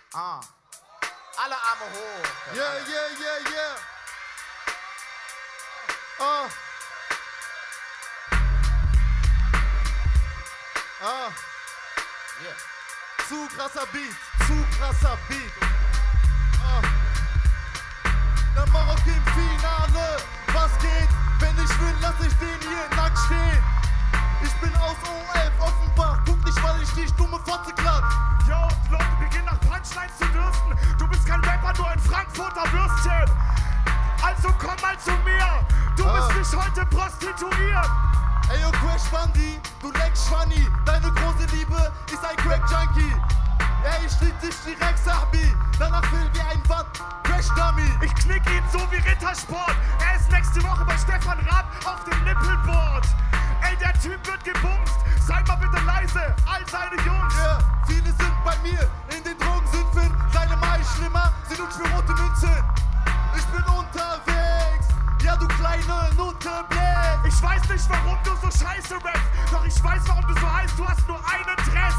Alle Arme hoch. Yeah, yeah, yeah, yeah. Yeah. Zu krasser Beat, zu krasser Beat. Der Marokko im Finale. Was geht? Wenn ich will, lass ich den hier nackt stehen. Ich bin aus OF Offenbach. Guck nicht, weil ich dich dumme Fotze klapp. Yo, die Leute beginnen nach Punchlines zu dürsten. Du bist kein Rapper, nur ein Frankfurter Würstchen. Also komm mal zu mir. Du bist nicht heute prostituiert. Ey, yo, Crash Bandy, du leckst Schwanni. Deine große Liebe ist ein Crack Junkie. Ey, ich lieb dich direkt, Sahbi. Danach will wie ein Watt, Crash Dummy. Ich knick ihn so wie Rittersport. Er ist nächste Woche bei Stefan Raab auf dem Nippelboard. Ey, der Typ wird gebumst. Seid mal bitte leise, all seine Jungs. Yeah, viele sind bei mir in den Drogensümpfen. Seine Mai schlimmer, sie nutzt für rote Münzen. Ich bin unterwegs, ja du kleine Nutte Black. Ich weiß nicht, warum du so scheiße rappst. Doch ich weiß, warum du so heißt. Du hast nur einen Dress.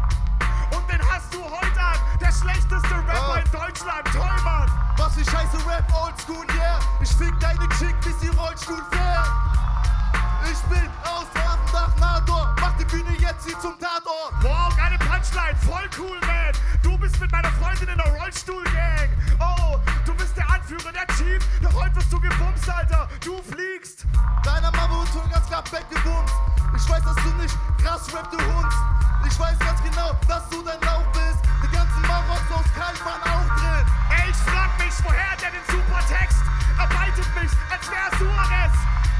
Und den hast du heute an. Der schlechteste Rapper in Deutschland. Toll, Mann. Was für scheiße Rap, Oldschool, yeah. Ich fick deine Chick, bis sie Rollstuhl fährt. Ich bin aus Hafendach Nador. Mach die Bühne jetzt hier zum Tatort. Wow, geile Punchline. Voll cool, man. Du bist mit meiner Freundin in der Rollstuhl-Gang. Oh, du bist der Anführer, der Chief. Doch heute wirst du gebumst, Alter. Du fliegst. Deiner Mama und ganz klar weggebumst. Ich weiß, dass du nicht krass rap, du Hund. Ich weiß ganz genau, dass du dein Lauch bist. Die ganzen Maroks aus Kalt waren auch drin. Ey, ich frag mich, woher der den Supertext arbeitet mich, als wär Suarez.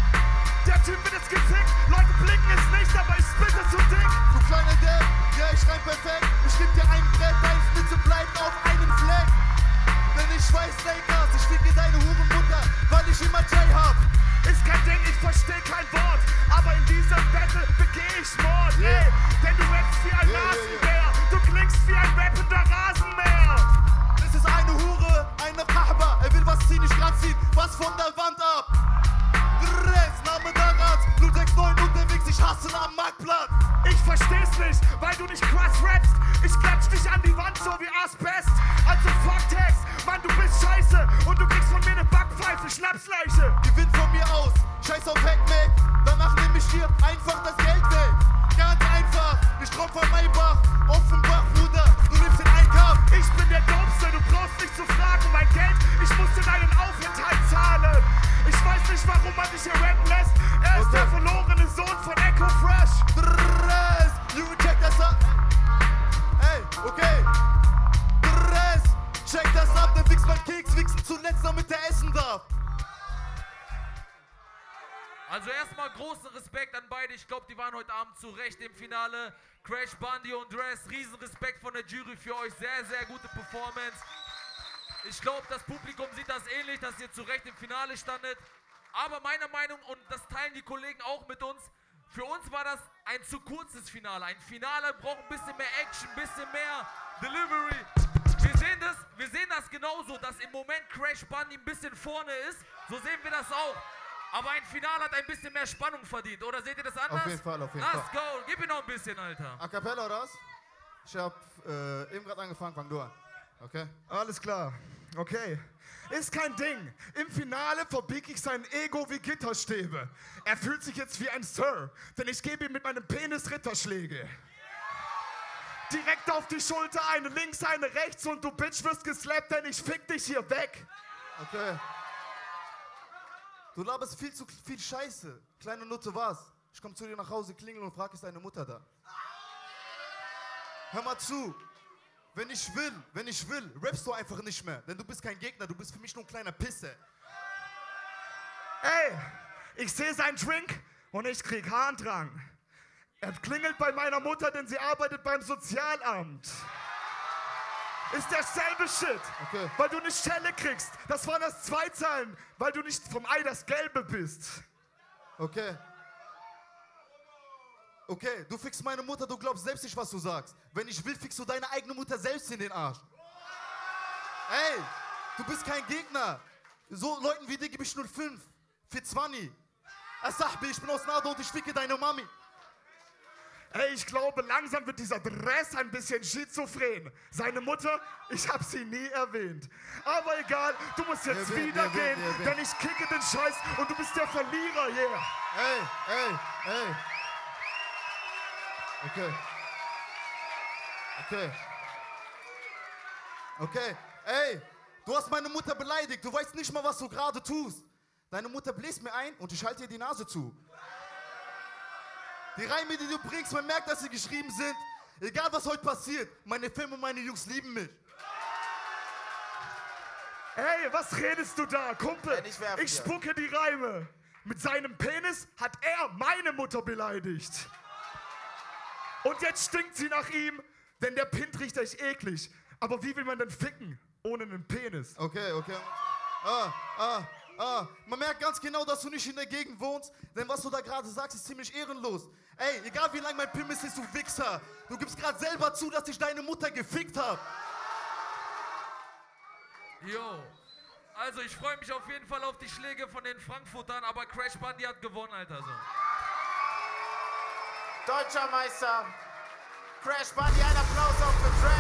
Der Typ wird jetzt gefickt. Leute blicken es nicht, aber ich spitte zu dick. Du kleiner Depp, ja, ich reim perfekt. Ich geb dir ein Brett, dein Schnitzel bleibt auf einem Fleck. Denn ich weiß, Lakers, ich ficke deine Hurenmutter, weil ich immer Jay hab. Ist kein Ding, ich versteh kein Wort. Aber in diesem Battle begeh ich Mord, ey. Denn du rappst wie ein Nasenbär. Du klingst wie ein rappender Rasenmäher. Es ist eine Hure, eine Kahba. Er will was ziehen, ich ranziehen, was von der Wand ab. Dress, Name Daraz, 069 unterwegs, ich hasse am Marktplatz. Ich versteh's nicht, weil du nicht krass rappst. Ich klatsch dich an die Wand, so wie Asbest. Also fuck Text, Mann, du bist scheiße. Und du kriegst von mir eine Backpfeife, Schnapsleiche. Gewinn von mir aus, scheiß auf Hackmack. Danach nehm ich dir einfach das Geld weg. Ganz einfach, ich komm von Maybach, Offenbach, Bruder, du lebst in Einkauf. Ich bin der Dopste, du brauchst nicht zu fragen um mein Geld. Ich muss dir deinen Aufenthalt zahlen. Ich weiß nicht, warum man dich hier rappen lässt. Er ist der verlorene Sohn von Echo Fresh. Dress, you check das ab. Ey, okay. Dress, check das ab, der wichst mein Keks, wichsen zuletzt, damit er essen darf. Also erstmal großen Respekt an beide. Ich glaube, die waren heute Abend zu Recht im Finale. Crash Bandy und Dress, riesen Respekt von der Jury für euch. Sehr, sehr gute Performance. Ich glaube, das Publikum sieht das ähnlich, dass ihr zu Recht im Finale standet. Aber meiner Meinung, und das teilen die Kollegen auch mit uns, für uns war das ein zu kurzes Finale. Ein Finale braucht ein bisschen mehr Action, ein bisschen mehr Delivery. Wir sehen das genauso, dass im Moment Crash Bandy ein bisschen vorne ist. So sehen wir das auch. Aber ein Finale hat ein bisschen mehr Spannung verdient, oder seht ihr das anders? Auf jeden Fall, auf jeden Fall. Let's go, gib ihn noch ein bisschen, Alter. A cappella oder was? Ich hab eben gerade angefangen, fang du an. Okay? Alles klar, okay. Ist kein Ding. Im Finale verbieg ich sein Ego wie Gitterstäbe. Er fühlt sich jetzt wie ein Sir, denn ich gebe ihm mit meinem Penis Ritterschläge. Direkt auf die Schulter, eine links, eine rechts und du Bitch wirst geslappt, denn ich fick dich hier weg. Okay. Du laberst viel zu viel Scheiße. Kleine Nutte, was? Ich komm zu dir nach Hause, klingel und frag, ist deine Mutter da? Hör mal zu. Wenn ich will, rappst du einfach nicht mehr. Denn du bist kein Gegner, du bist für mich nur ein kleiner Pisser. Ey, ich sehe seinen Drink und ich krieg Harndrang. Er klingelt bei meiner Mutter, denn sie arbeitet beim Sozialamt. Ist derselbe Shit, Okay. weil du nicht Schelle kriegst. Das waren das Zweizahlen, weil du nicht vom Ei das Gelbe bist. Okay. Okay, du fickst meine Mutter, du glaubst selbst nicht, was du sagst. Wenn ich will, fickst du deine eigene Mutter selbst in den Arsch. Ey, du bist kein Gegner. So Leuten wie dir gebe ich 05 für 20. Sahbi, ich bin aus Nado und ich ficke deine Mami. Ey, ich glaube, langsam wird dieser Dress ein bisschen schizophren. Seine Mutter, ich habe sie nie erwähnt. Aber egal, du musst jetzt wieder gehen, denn ich kicke den Scheiß und du bist der Verlierer, yeah. Ey. Okay. Ey, du hast meine Mutter beleidigt. Du weißt nicht mal, was du gerade tust. Deine Mutter bläst mir ein und ich halte ihr die Nase zu. Die Reime, die du bringst, man merkt, dass sie geschrieben sind. Egal, was heute passiert, meine Filme und meine Jungs lieben mich. Ey, was redest du da, Kumpel? Ich spucke die Reime. Mit seinem Penis hat er meine Mutter beleidigt. Und jetzt stinkt sie nach ihm, denn der Pint riecht echt eklig. Aber wie will man denn ficken ohne einen Penis? Okay. Man merkt ganz genau, dass du nicht in der Gegend wohnst, denn was du da gerade sagst, ist ziemlich ehrenlos. Ey, egal wie lang mein Penis ist, du Wichser. Du gibst gerade selber zu, dass ich deine Mutter gefickt habe. Jo. Also, ich freue mich auf jeden Fall auf die Schläge von den Frankfurtern, aber Crash Bundy hat gewonnen, Alter. So. Deutscher Meister. Crash Bundy, ein Applaus auch für Dress.